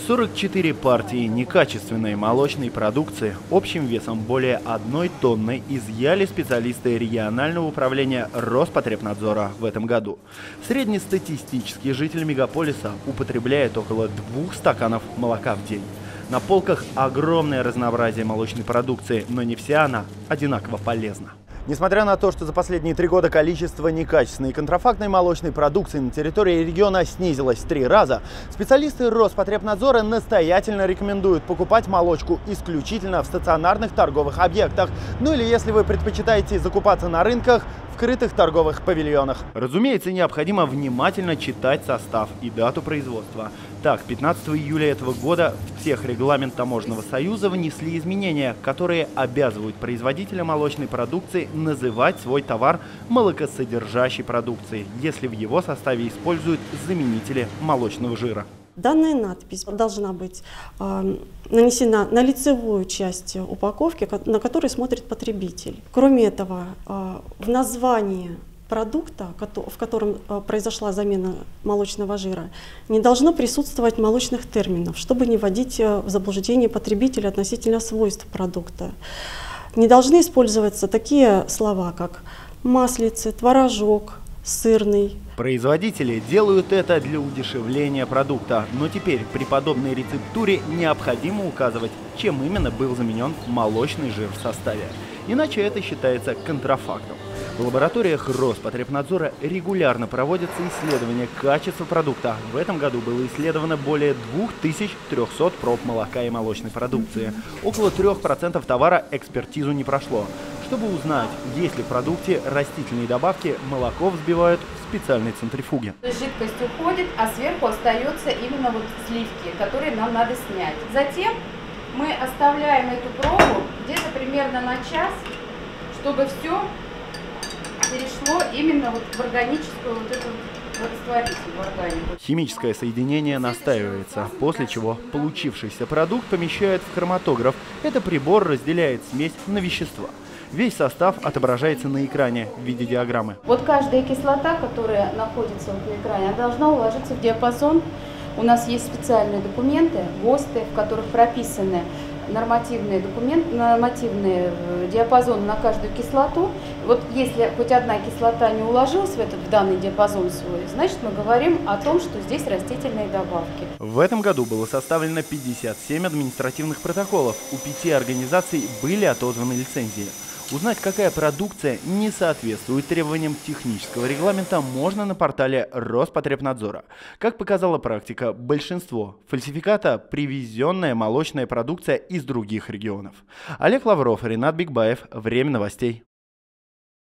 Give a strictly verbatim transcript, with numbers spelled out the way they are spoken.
сорок четыре партии некачественной молочной продукции общим весом более одной тонны изъяли специалисты регионального управления Роспотребнадзора в этом году. Среднестатистический житель мегаполиса употребляет около двух стаканов молока в день. На полках огромное разнообразие молочной продукции, но не вся она одинаково полезна. Несмотря на то, что за последние три года количество некачественной и контрафактной молочной продукции на территории региона снизилось в три раза, специалисты Роспотребнадзора настоятельно рекомендуют покупать молочку исключительно в стационарных торговых объектах, ну или если вы предпочитаете закупаться на рынках, в крытых торговых павильонах. Разумеется, необходимо внимательно читать состав и дату производства. Так, пятнадцатого июля этого года в техрегламент Таможенного союза внесли изменения, которые обязывают производителя молочной продукции называть свой товар молокосодержащей продукцией, если в его составе используют заменители молочного жира. Данная надпись должна быть э, нанесена на лицевую часть упаковки, на которой смотрит потребитель. Кроме этого, э, в названии продукта, в котором э, произошла замена молочного жира, не должно присутствовать молочных терминов, чтобы не вводить в заблуждение потребителя относительно свойств продукта. Не должны использоваться такие слова, как маслице, творожок, сырный. Производители делают это для удешевления продукта, но теперь при подобной рецептуре необходимо указывать, чем именно был заменен молочный жир в составе. Иначе это считается контрафактом. В лабораториях Роспотребнадзора регулярно проводятся исследования качества продукта. В этом году было исследовано более двух тысяч трёхсот проб молока и молочной продукции. Около трёх процентов товара экспертизу не прошло. Чтобы узнать, есть ли в продукте растительные добавки, молоко взбивают в специальной центрифуге. Жидкость уходит, а сверху остается именно вот сливки, которые нам надо снять. Затем мы оставляем эту пробу где-то примерно на час, чтобы все перешло именно вот в органическую вот эту растворитель, в органику. Химическое соединение настаивается, после чего получившийся продукт помещают в хроматограф. Это прибор разделяет смесь на вещества. Весь состав отображается на экране в виде диаграммы. Вот каждая кислота, которая находится вот на экране, она должна уложиться в диапазон. У нас есть специальные документы, ГОСТы, в которых прописаны нормативные документы, нормативные диапазоны на каждую кислоту. Вот если хоть одна кислота не уложилась в этот в данный диапазон свой, значит мы говорим о том, что здесь растительные добавки. В этом году было составлено пятьдесят семь административных протоколов. У пяти организаций были отозваны лицензии. Узнать, какая продукция не соответствует требованиям технического регламента, можно на портале Роспотребнадзора. Как показала практика, большинство фальсификата – привезенная молочная продукция из других регионов. Олег Лавров, Ренат Бикбаев. Время новостей.